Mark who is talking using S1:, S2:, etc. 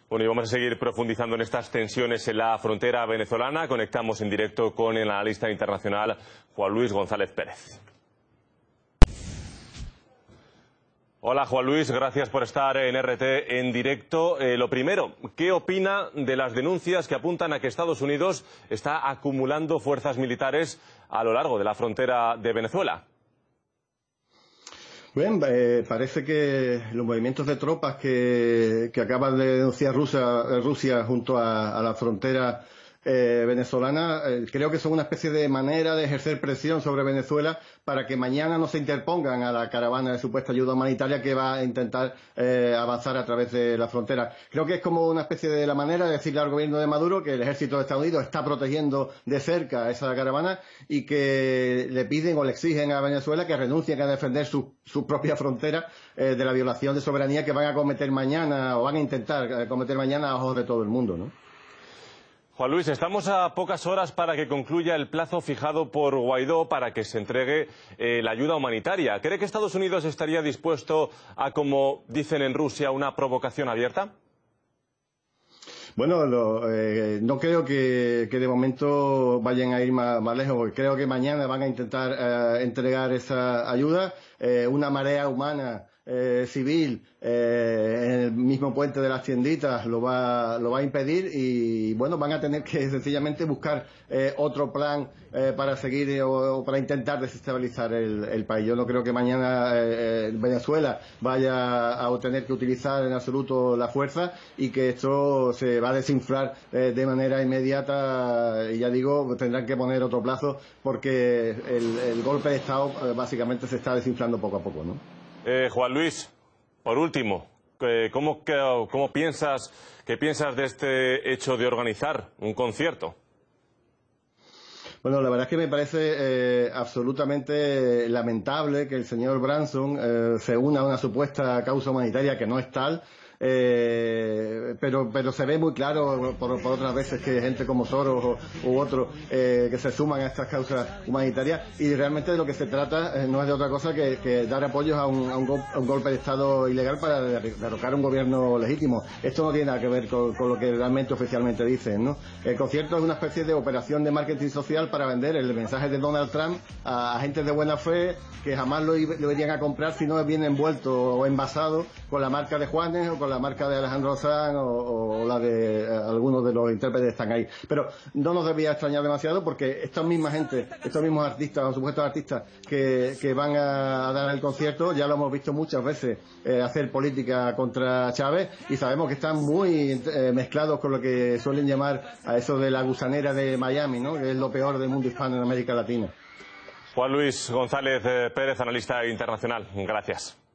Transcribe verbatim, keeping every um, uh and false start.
S1: Bueno, y vamos a seguir profundizando en estas tensiones en la frontera venezolana. Conectamos en directo con el analista internacional Juan Luis González Pérez. Hola Juan Luis, gracias por estar en R T en directo. Eh, lo primero, ¿qué opina de las denuncias que apuntan a que Estados Unidos está acumulando fuerzas militares a lo largo de la frontera de Venezuela?
S2: Bien, eh, parece que los movimientos de tropas que, que acaba de denunciar Rusia, Rusia junto a, a la frontera eh, venezolana, eh, creo que son una especie de manera de ejercer presión sobre Venezuela para que mañana no se interpongan a la caravana de supuesta ayuda humanitaria que va a intentar eh, avanzar a través de la frontera. Creo que es como una especie de la manera de decirle al gobierno de Maduro que el ejército de Estados Unidos está protegiendo de cerca a esa caravana y que le piden o le exigen a Venezuela que renuncien a defender su, su propia frontera eh, de la violación de soberanía que van a cometer mañana o van a intentar eh, cometer mañana a ojos de todo el mundo, ¿no?
S1: Juan Luis, estamos a pocas horas para que concluya el plazo fijado por Guaidó para que se entregue eh, la ayuda humanitaria. ¿Cree que Estados Unidos estaría dispuesto a, como dicen en Rusia, una provocación abierta?
S2: Bueno, lo, eh, no creo que, que de momento vayan a ir más, más lejos, porque creo que mañana van a intentar eh, entregar esa ayuda. Eh, una marea humana eh, civil eh, en el mismo puente de las tienditas lo va, lo va a impedir y bueno, van a tener que sencillamente buscar eh, otro plan eh, para seguir eh, o, o para intentar desestabilizar el, el país. Yo no creo que mañana eh, Venezuela vaya a tener que utilizar en absoluto la fuerza y que esto se va a desinflar eh, de manera inmediata y ya digo, tendrán que poner otro plazo porque el, el golpe de Estado eh, básicamente se está desinflando poco a poco, ¿no?
S1: Eh, Juan Luis, por último, eh, ¿cómo, cómo piensas, qué piensas de este hecho de organizar un concierto?
S2: Bueno, la verdad es que me parece eh, absolutamente lamentable que el señor Branson eh, se una a una supuesta causa humanitaria que no es tal. Eh, pero pero se ve muy claro por, por otras veces que gente como Soros o, u otros eh, que se suman a estas causas humanitarias y realmente de lo que se trata eh, no es de otra cosa que, que dar apoyos a un, a, un gol, a un golpe de Estado ilegal para derrocar un gobierno legítimo. Esto no tiene nada que ver con, con lo que realmente oficialmente dicen, ¿no? El concierto es una especie de operación de marketing social para vender el mensaje de Donald Trump a, a gente de buena fe que jamás lo, lo irían a comprar si no viene envuelto o envasado con la marca de Juanes o con la marca de Alejandro Sanz o, o la de eh, algunos de los intérpretes están ahí. Pero no nos debía extrañar demasiado porque esta misma gente, estos mismos artistas o supuestos artistas que, que van a, a dar el concierto, ya lo hemos visto muchas veces eh, hacer política contra Chávez y sabemos que están muy eh, mezclados con lo que suelen llamar a eso de la gusanera de Miami, ¿no? Que es lo peor del mundo hispano en América Latina.
S1: Juan Luis González Pérez, analista internacional. Gracias.